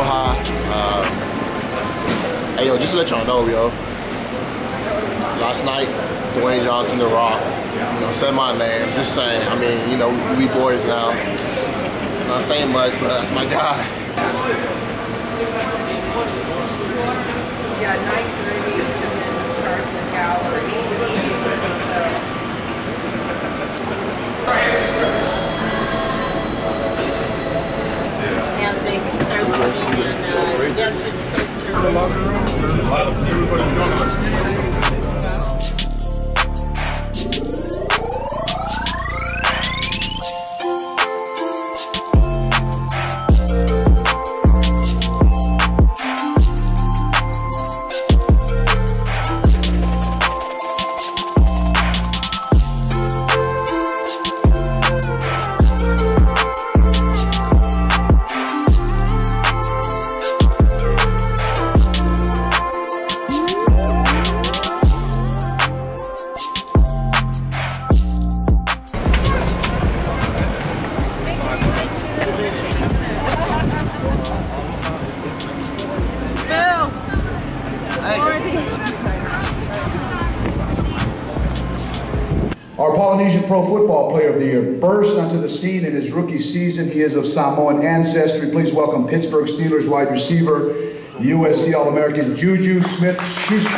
Aloha. Hey, yo, just to let y'all know, yo. Last night, Dwayne Johnson, The Rock, you know, said my name. Just saying. I mean, you know, we boys now. Not saying much, but that's my guy. Yeah, 9:30 and then start the gallery. And they can start putting in desert sculpture. Our Polynesian Pro Football Player of the Year burst onto the scene in his rookie season. He is of Samoan ancestry. Please welcome Pittsburgh Steelers wide receiver, USC All-American Juju Smith-Schuster.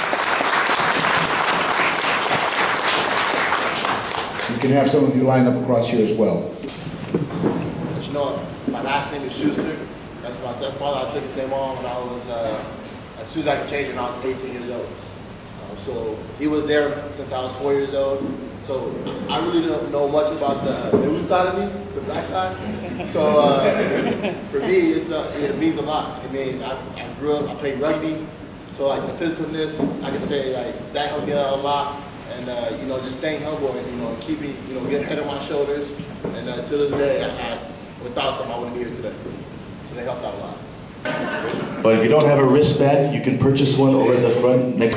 You can have some of you lined up across here as well. But you know, my last name is Schuster. That's my stepfather. I took his name on when I was, as soon as I could change it when I was 18 years old. So he was there since I was 4 years old. So I really don't know much about the blue side of me, the black side. So for me, it means a lot. I mean, I grew up, I played rugby. So like the physicalness, I can say like that helped me out a lot. And you know, just staying humble and you know, keeping get head on my shoulders. And to this day, without them, I wouldn't be here today. So they helped out a lot. But if you don't have a wristband, you can purchase one over in the front next.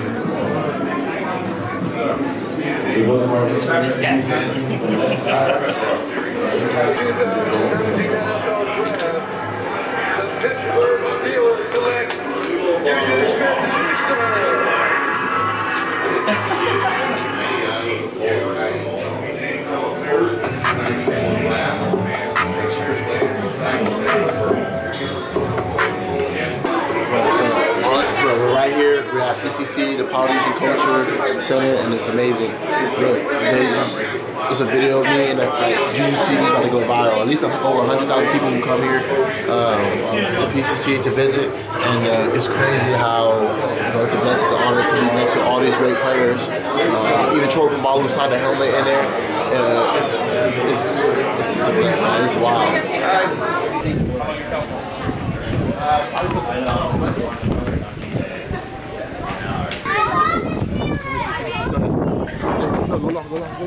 We're right here. We're at PCC, the Polynesian Culture Center, and it's amazing. It's a video of me and like Juju TV about to go viral. At least over 100,000 people who come here to PCC to visit, and it's crazy how it's a blessing to honor to be next to all these great players. Even Troy Polamalu signed the helmet in there. It's different, man. It's wild. Go long.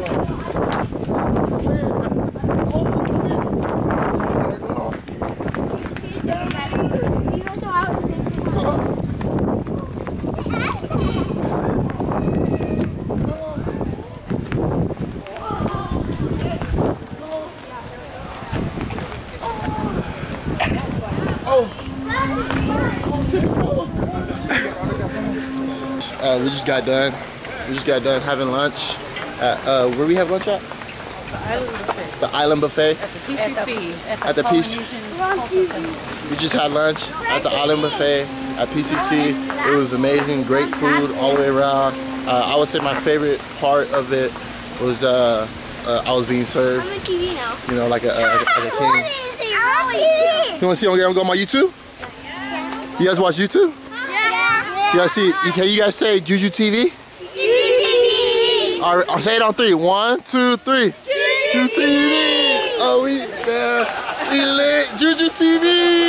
We just got done. Having lunch at where we have lunch at? The Island Buffet. At the PCC. We just had lunch at the Island Buffet at PCC. It was amazing, great food all the way around. I would say my favorite part of it was I was being served. I'm on TV now. You know, like a king. You want to see on my YouTube? You guys watch YouTube? Yeah. You guys see? Can you guys say Juju TV? Juju TV. All right, I'll say it on 3. 1, 2, 3. Juju TV. Oh, we lit. Juju TV.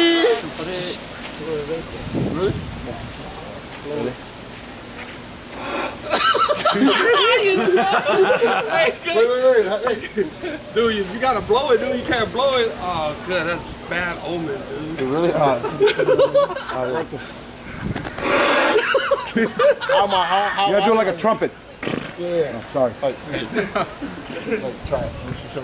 Really? Wait. Dude, you gotta blow it, dude. You can't blow it. Oh, good. That's bad omen, dude. It really? You gotta do it like a trumpet. Yeah. Oh, sorry. Try it. Show me.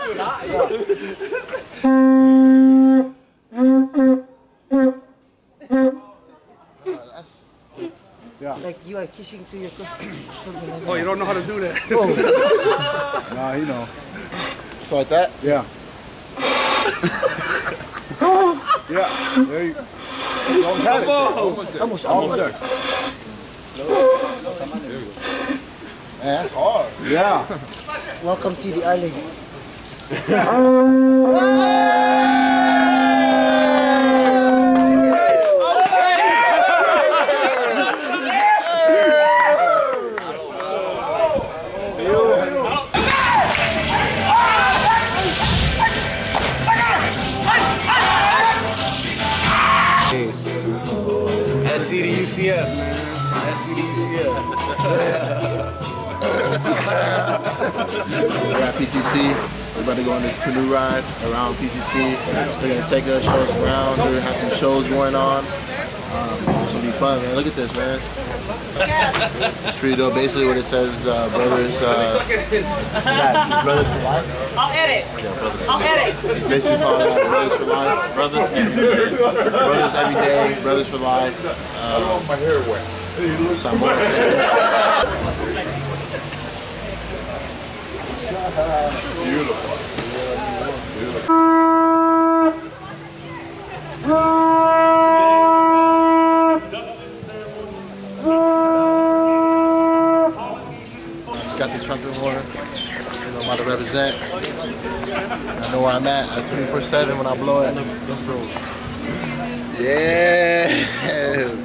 Like you are kissing to your something like that. Oh, you don't know how to do that. Oh. Nah, you know. So like that? Yeah. Yeah. There you go. Almost there. Man, that's hard. Yeah. Welcome to the island. SCDUCF, man. SCDUCF. We're at PTC. We're about to go on this canoe ride around PTC. They're going to take us, show us around. We're going to have some shows going on. This will be fun, man. Look at this, man. It's pretty dope. Basically what it says, brothers, brothers for life. I'll edit. I'll edit. It's basically called Brothers for Life. Brothers every day. Brothers for life. My hair wet. Beautiful. Just got the trumpet horn. I'm about to represent. I know where I'm at 24/7 when I blow it. Yeah.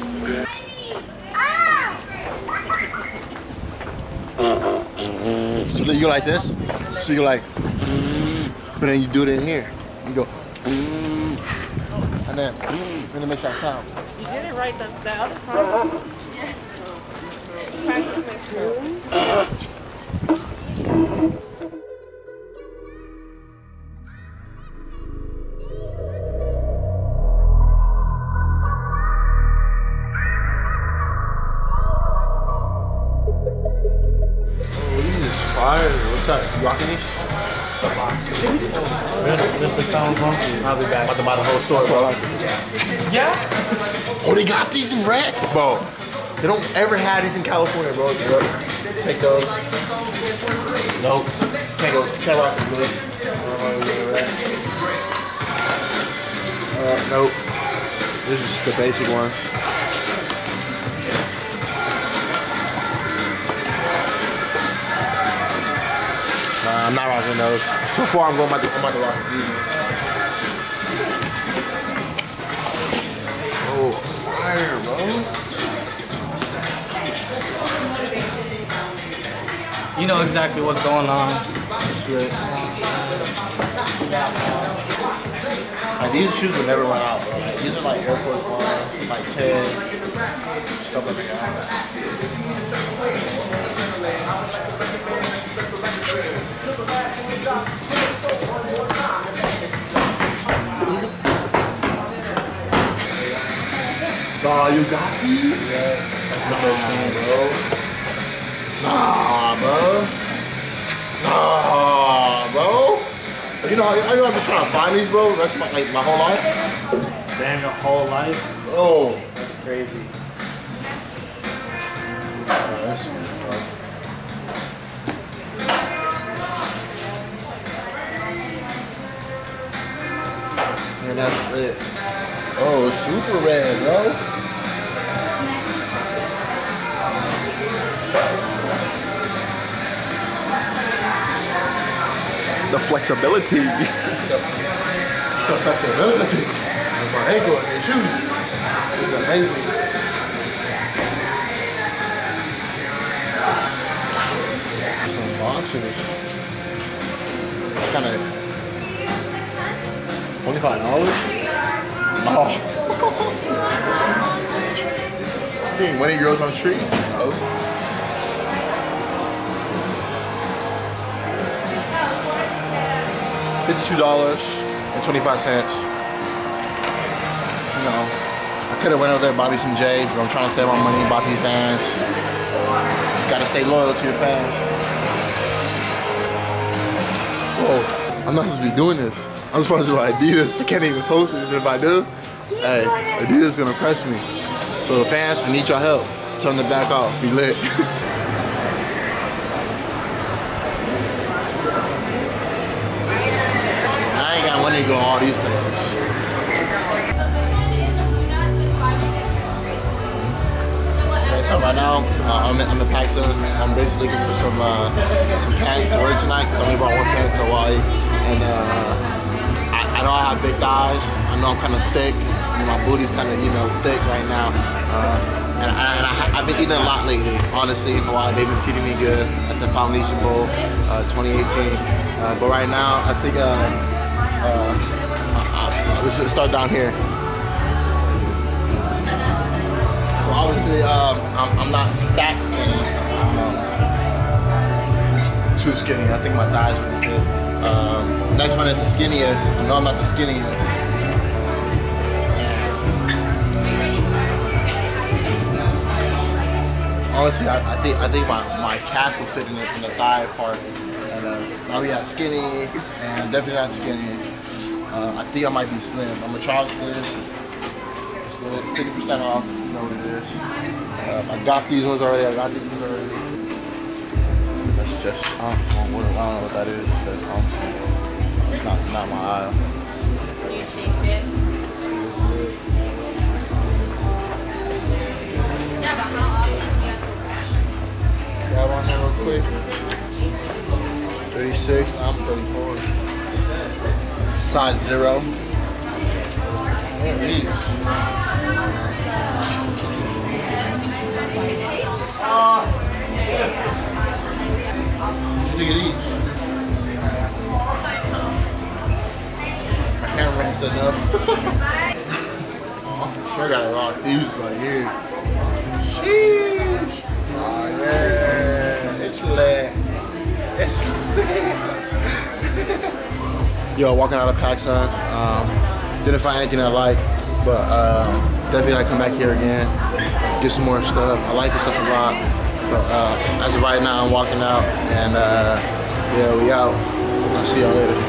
So you go like this. So you go like, but then you do it in here. You go, and then it makes that sound. You did it right the other time. Practice makes sure. Fire. What's up? You rocking these? This is sound bro. I'll be back. About to buy the whole store, bro. Yeah? Oh, they got these in red? Bro, they don't ever have these in California, bro. Take those. Nope. Can't rock the blue. Nope. This is just the basic ones. I'm not rocking those. So far, I'm about to rock these. Oh, fire, bro. You know exactly what's going on. Like, these shoes will never run out, bro. Like, these are like Air Force Ones, like 10, stuff like that. Nah, you got these? Yeah, that's the first thing, bro. Nah, bro. Nah, bro. You know, I know I've been trying to find these, bro. That's like my whole life. Damn, your whole life? Oh. That's crazy. Oh, that's sweet, bro. And that's it. Oh, it's super red, bro. The flexibility. The flexibility of my ankle in the shoe is amazing. Some boxers. Kind of $25. Oh. Dang, wedding girls on a tree. Oh. $52.25. You know, I could have went over there and bought me some J's, but I'm trying to save my money, bought these Vans. Gotta stay loyal to your fans. oh, I'm not supposed to be doing this. I'm sponsored by Adidas. I can't even post this. If I do, hey, Adidas is gonna press me. So fans, I need your help. Turn the back off. Be lit. I ain't got money to go to all these places. So right now, I'm in PacSun. I'm basically looking for some pants to wear tonight because I only brought one pants to Hawaii. And I know I have big thighs. I know I'm kind of thick. My booty's kind of, you know, thick right now. And I've been eating a lot lately, honestly, in Hawaii. They've been feeding me good at the Polynesian Bowl 2018. But right now, I think we should start down here. Obviously, I'm not stack skinny. It's too skinny. I think my thighs would fit. Next one is the skinniest. I know I'm not the skinniest. Honestly, I think my calf will fit in the thigh part. And now we got skinny, and definitely not skinny. I think I might be slim. I'm gonna try slim. 50% off. You know what it is. I got these ones already. That's just, I don't know what that is. It's not my aisle. Grab on here real quick. 36, I'm 34. Size 0. There it is. What you think of these? My camera said no. Oh, for sure gotta rock these right here. Sheesh. Oh yeah. It's lit. It's lit. Yo, walking out of PacSun. Didn't find anything I like, but definitely gotta come back here again, get some more stuff. I like this stuff a lot, but as of right now, I'm walking out, and yeah, we out. I'll see y'all later.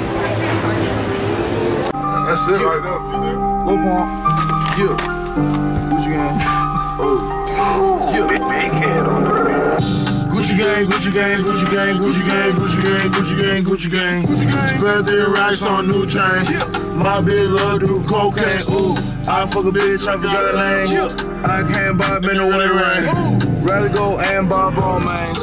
That's it right now, T-Nick. Low pump. Yeah. Gucci gang. Oh. Yeah. Big head on the Gucci gang, Gucci gang, Gucci gang, Gucci gang, Gucci gang, Gucci gang, Gucci gang. Spread their racks on new chain. My bitch love do cocaine. Ooh, I fuck a bitch, I forgot her name. I can't buy me no way rain. Rather go and buy ball, man.